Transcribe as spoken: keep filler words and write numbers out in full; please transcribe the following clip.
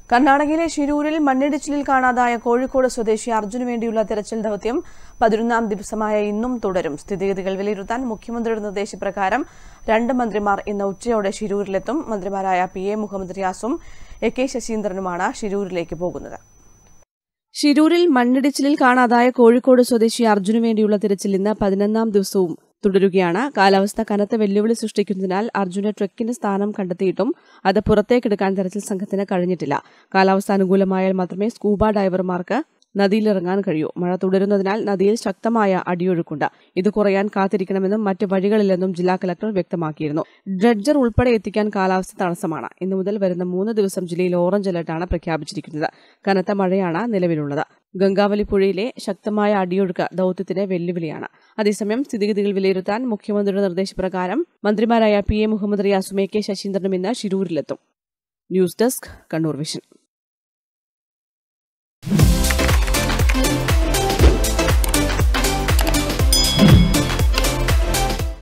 കർണാടകയിലെ ഷിരൂരിൽ മണ്ണിടിച്ചിലിൽ കാണാതായ കോഴിക്കോട് സ്വദേശി അർജുനു വേണ്ടിയുള്ള തെരച്ചിൽ ദൌത്യം പതിനൊന്നാം ദിവസമായ ഇന്നും തുടരും. സ്ഥിതിഗതികൾ വിലയിരുത്താൻ മുഖ്യമന്ത്രിയുടെ നിർദ്ദേശപ്രകാരം രണ്ട് മന്ത്രിമാർ ഇന്ന് ഉച്ചയോടെ ഷിരൂരിലെത്തും. മന്ത്രിമാരായ പി എ മുഹമ്മദ് റിയാസും എ കെ ശശീന്ദ്രനുമാണ് ഷിരൂരിലേക്ക് പോകുന്നത്. ഷിരൂരിൽ മണ്ണിടിച്ചിലിൽ കാണാതായ കോഴിക്കോട് സ്വദേശി അർജുനു വേണ്ടിയുള്ള തിരച്ചിൽ ഇന്ന് പതിനൊന്നാം ദിവസവും തുടരുകയാണ്. കാലാവസ്ഥ കനത്ത വെല്ലുവിളി സൃഷ്ടിക്കുന്നതിനാൽ അർജുന ട്രക്കിന്റെ സ്ഥാനം കണ്ടെത്തിയിട്ടും അത് പുറത്തേക്കെടുക്കാൻ തെരച്ചിൽ സംഘത്തിന് കഴിഞ്ഞിട്ടില്ല. കാലാവസ്ഥ അനുകൂലമായാൽ മാത്രമേ സ്കൂബ ഡൈവർമാർക്ക് നദിയിലിറങ്ങാൻ കഴിയൂ. മഴ തുടരുന്നതിനാൽ നദിയിൽ ശക്തമായ അടിയൊഴുക്കുണ്ട്. ഇത് കുറയാൻ കാത്തിരിക്കണമെന്നും മറ്റ് വഴികളില്ലെന്നും ജില്ലാ കലക്ടർ വ്യക്തമാക്കിയിരുന്നു. ഡ്രഡ്ജർ ഉൾപ്പെടെ എത്തിക്കാൻ കാലാവസ്ഥ തടസ്സമാണ്. ഇന്നു മുതൽ വരുന്ന മൂന്ന് ദിവസം ജില്ലയിൽ ഓറഞ്ച് അലർട്ടാണ് പ്രഖ്യാപിച്ചിരിക്കുന്നത്. കനത്ത മഴയാണ് നിലവിലുള്ളത്. ഗംഗാവലി പുഴയിലെ ശക്തമായ അടിയൊഴുക്ക് ദൌത്യത്തിന് വെല്ലുവിളിയാണ്. അതേസമയം സ്ഥിതിഗതികൾ വിലയിരുത്താൻ മുഖ്യമന്ത്രിയുടെ നിർദ്ദേശപ്രകാരം മന്ത്രിമാരായ പി എ മുഹമ്മദ് റിയാസും എ കെ ശശീന്ദ്രനും ഇന്ന് ഷിരൂരിലെത്തും. News desk, Kannur vision.